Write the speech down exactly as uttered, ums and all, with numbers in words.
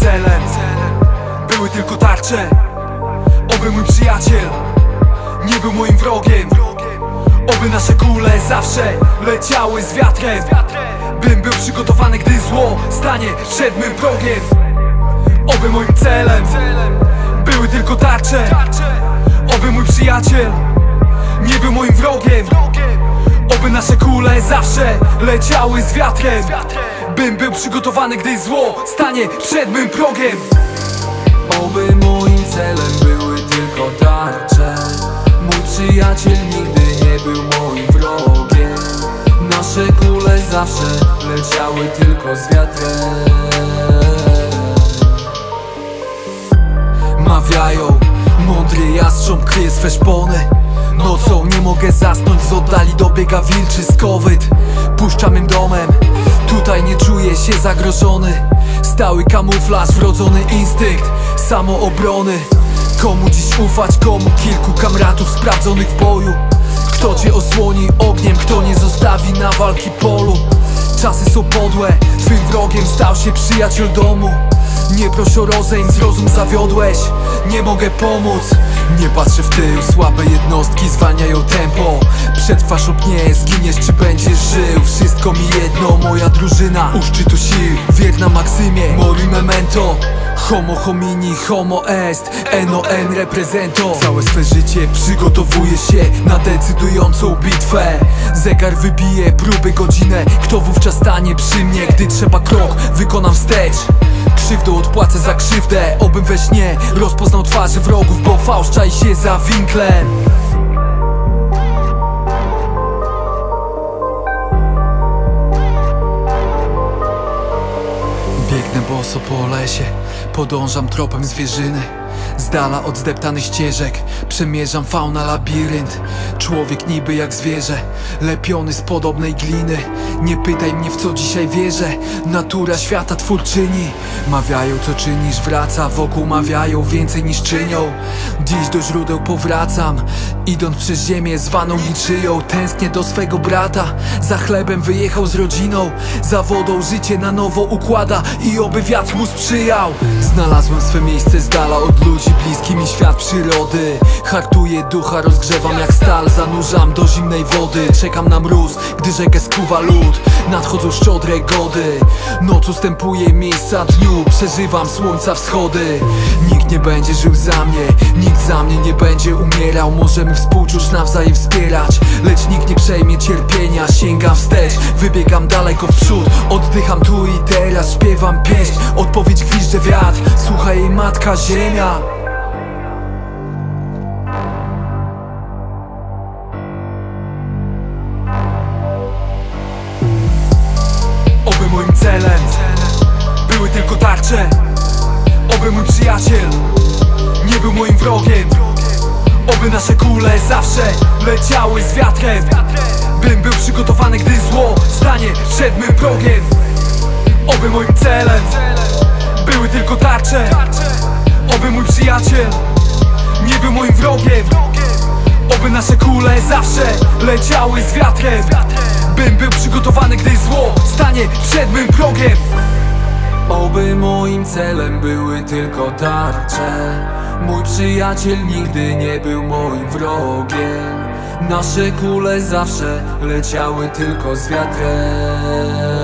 celem były tylko tarcze. Oby mój przyjaciel nie był moim wrogiem. Oby nasze kule zawsze leciały z wiatrem. Bym był przygotowany, gdy zło stanie przed mym progiem. Oby moim celem były tylko tarcze. Oby mój przyjaciel nie był moim wrogiem. Oby nasze kule zawsze leciały z wiatrem. Bym był przygotowany, gdy zło stanie przed mym progiem. Oby moim celem były tylko tarcze. Mój przyjaciel nigdy nie był moim wrogiem. Nasze kule zawsze leciały tylko z wiatrem. Mawiają, mądry jastrząb kryje swe szpony. Nocą nie mogę zasnąć, z oddali dobiega wilczy skowyt. Puszczam mym domem, tutaj nie czuję się zagrożony. Stały kamuflaż, wrodzony instynkt samoobrony. Komu dziś ufać, komu kilku kamratów sprawdzonych w boju? Kto cię osłoni ogniem, kto nie zostawi na walki polu? Czasy są podłe, twym wrogiem stał się przyjaciel domu. Nie proś o rozejm, zrozum zawiodłeś, nie mogę pomóc. Nie patrzę w tył, słabe jednostki zwalniają tempo. Przetrwasz lub nie, zginiesz czy będziesz żył. Wszystko mi jedno, moja drużyna u szczytu sił. Wierna maksymie, mori memento. Homo homini, homo est, eno en represento. Całe swe życie przygotowuję się na decydującą bitwę. Zegar wybije próby godzinę. Kto wówczas stanie przy mnie, gdy trzeba krok wykonam wstecz? Krzywdą odpłacę za krzywdę. Obym we śnie rozpoznał twarze wrogów, bo fałsz czai się za winklem. Biegnę boso po lesie, podążam tropem zwierzyny. Z dala od zdeptanych ścieżek przemierzam fauna labirynt. Człowiek niby jak zwierzę, lepiony z podobnej gliny. Nie pytaj mnie, w co dzisiaj wierzę, natura świata twórczyni. Mawiają, co czynisz wraca, wokół mawiają więcej niż czynią. Dziś do źródeł powracam, idąc przez ziemię zwaną niczyją. Tęsknię do swego brata, za chlebem wyjechał z rodziną. Za wodą życie na nowo układa i oby wiatr mu sprzyjał. Znalazłem swe miejsce z dala od ludzi, bliski mi świat przyrody. Hartuję ducha, rozgrzewam jak stal, zanurzam do zimnej wody. Czekam na mróz, gdy rzekę skuwa lód. Nadchodzą szczodre gody, noc ustępuje miejsca dniu. Przeżywam słońca wschody. Nikt nie będzie żył za mnie, nikt za mnie nie będzie umierał. Możemy współczuć, nawzajem wspierać, lecz nikt nie przejmie cierpienia. Sięgam wstecz, wybiegam daleko w przód. Oddycham tu i teraz, śpiewam pieśń. Odpowiedź gwizdże wiatr, słucha jej matka ziemia. Oby moim celem były tylko tarcze. Oby mój przyjaciel nie był moim wrogiem. Oby nasze kule zawsze leciały z wiatrem. Bym był przygotowany, gdy zło stanie przed mym progiem. Oby moim celem były tylko tarcze. Oby mój przyjaciel nie był moim wrogiem. Oby nasze kule zawsze leciały z wiatrem. Bym był przygotowany, gdy zło stanie przed mym progiem. Oby moim celem były tylko tarcze. Mój przyjaciel nigdy nie był moim wrogiem. Nasze kule zawsze leciały tylko z wiatrem.